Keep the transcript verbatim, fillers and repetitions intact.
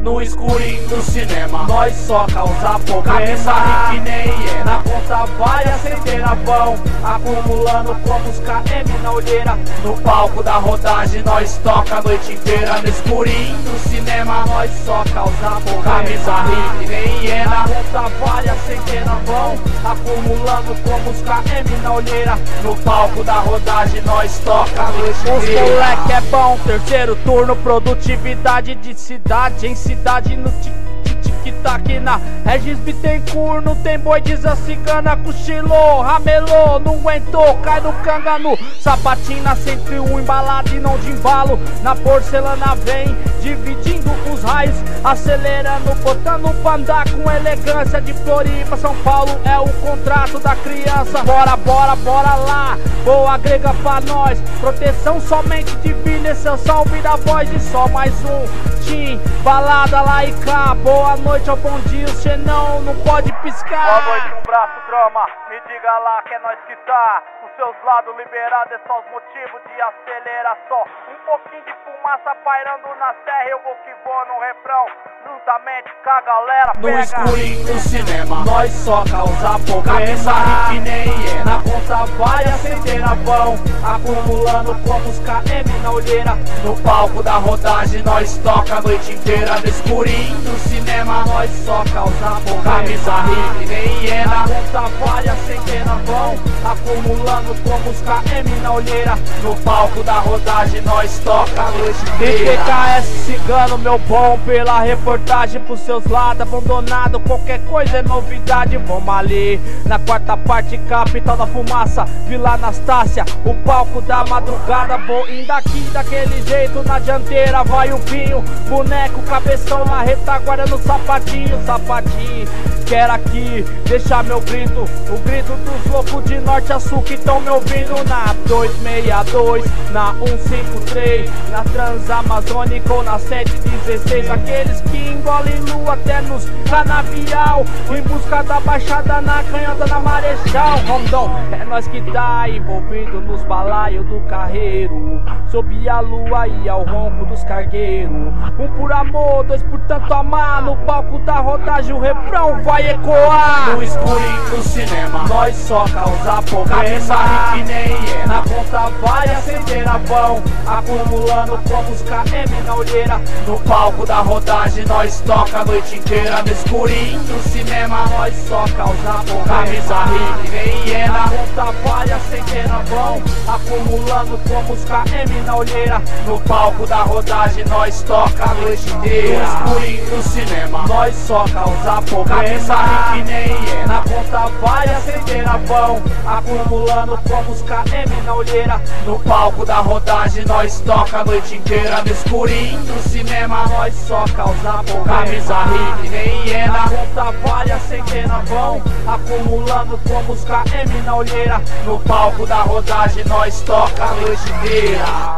No escurinho do cinema, nós só causa problema. Camisa que nem hiena, na conta várias centenas vão acumulando como os K M na olheira. No palco da rodagem nós toca a noite inteira. No escurinho do cinema, nós só causa problema. Camisa que nem hiena, na conta várias centenas vão acumulando como os K M na olheira. No palco da rodagem nós toca a noite inteira. Os moleque é bom, terceiro turno, produtividade de cidade em cidade no tic-tic-tac na Regis Bittencourt, não tem boi, diz a cigana, cochilou, ramelou, não aguentou, cai no canganu. Sapatinho na cento e um, embalado e não de embalo, na porcelana vem dividindo os raios, acelerando, botando pra andar com elegância. De Floripa, São Paulo é o contrato da criança. Bora, bora, bora lá, boa grega pra nós, proteção somente divina, esse é o salve da voz. E só mais um tim, balada lá e cá, boa noite ou bom dia, o xenão não pode piscar. Boa noite, um braço, drama, me diga lá que é nós que tá. Os seus lados liberados é só os motivos de acelerar só. Um pouquinho de fumaça pairando na serra, eu vou que vou no refrão, juntamente com a galera. No pega. escurinho do cinema, nós só causa problema. Camisa que nem hiena, na conta várias centenas vão acumulando como os K M na olheira. No palco da rodagem nós toca a noite inteira. No escurinho do cinema, nós só causa problema. Camisa que nem hiena, na conta várias centenas vão acumulando como os K M na olheira. No palco da rodagem nós toca a noite inteira. D T K S Cigano, meu bom, pela reportagem pros seus lados, abandonado, qualquer coisa é novidade. Vamos ali na quarta parte, capital da fumaça, Vila Anastácia, o palco da madrugada. Vou indo aqui daquele jeito, na dianteira vai o pinho, boneco, cabeção na retaguarda, no sapatinho, sapatinho. Quero aqui deixar meu grito, o grito dos loucos de norte a sul que estão me ouvindo na duzentos e sessenta e dois, na cento e cinquenta e três, na Transamazônica ou na setecentos e dezesseis. Aqueles que engolem lua até nos canavial, em busca da baixada na canhota na Marechal Rondon. É nós que tá envolvido nos balaios do carreiro, sob a lua e ao ronco dos cargueiros. Um por amor, dois por tanto amar, no palco da rodagem o refrão vai ecoar. No escurinho do cinema, nós só causa problema. Camisa que nem hiena, na conta várias centenas vão acumulando como os K M na olheira. No palco da rodagem nós toca a noite inteira. No escurinho do cinema, nós só causa problema. Camisa que nem hiena, na conta várias centenas vão acumulando como os K M na olheira. No palco da rodagem nós toca a noite inteira. No escurinho do cinema, nós só causa problema. Camisa que nem hiena, na conta várias centenas vão acumulando como os K M na olheira. No palco da rodagem nós toca a noite inteira. No escurinho do cinema, nós só causa problema. Camisa que nem hiena, na conta várias centenas vão acumulando como os K M na olheira. No palco da rodagem nós toca a noite inteira.